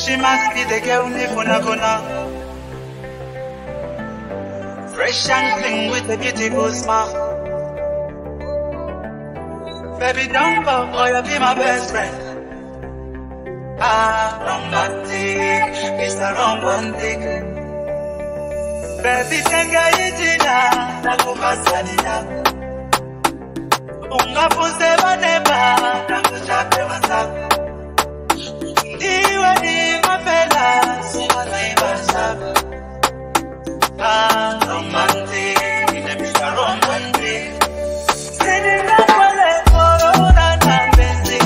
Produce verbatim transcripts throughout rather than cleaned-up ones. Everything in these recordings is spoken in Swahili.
She must be the girl Nifuna Gona. Fresh and clean with a beautiful smile. Baby, don't go, or you'll be my best friend. Ah, romantic, Mister Romantic. Baby, tenga yijina, nakumasalina. Ungapunze baneba, nakuchape wasabu. Ndiwe ni mapela, siwazaiba sabu. Ah, romantic, Mister Romantic. Sitting up for the corona, I'm busy.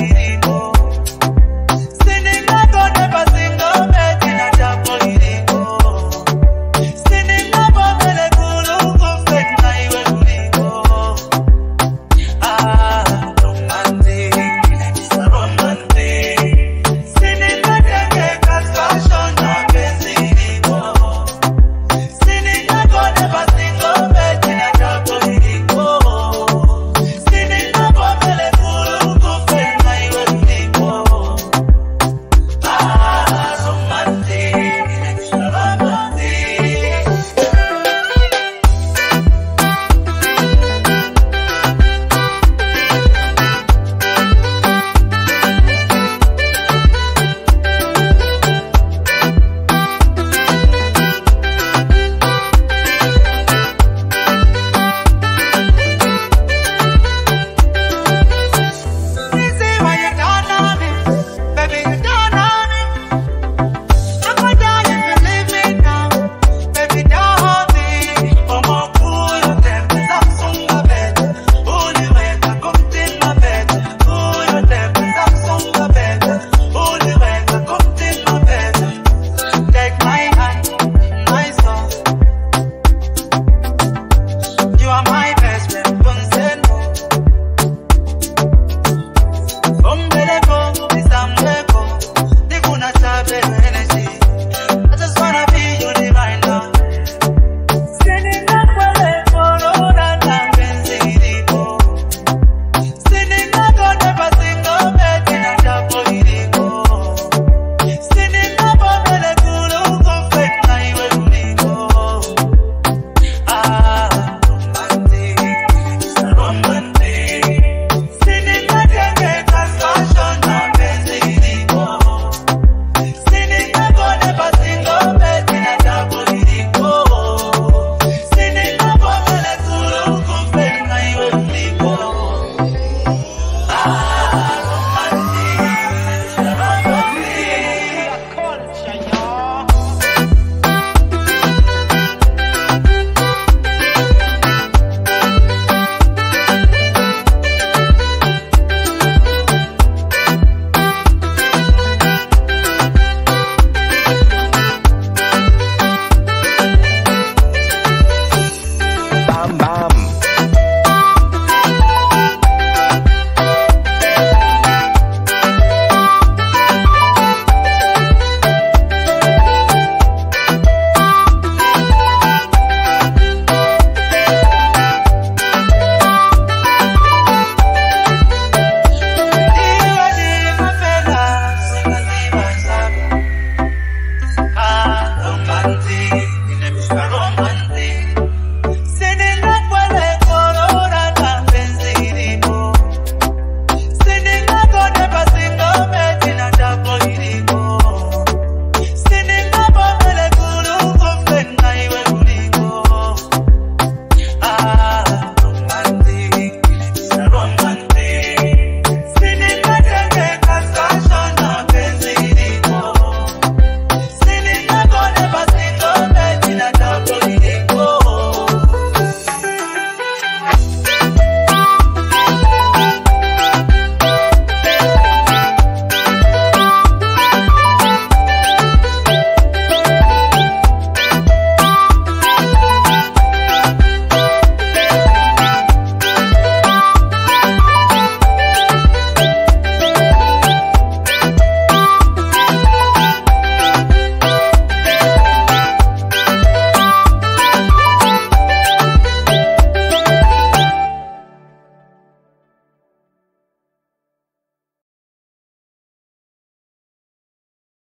From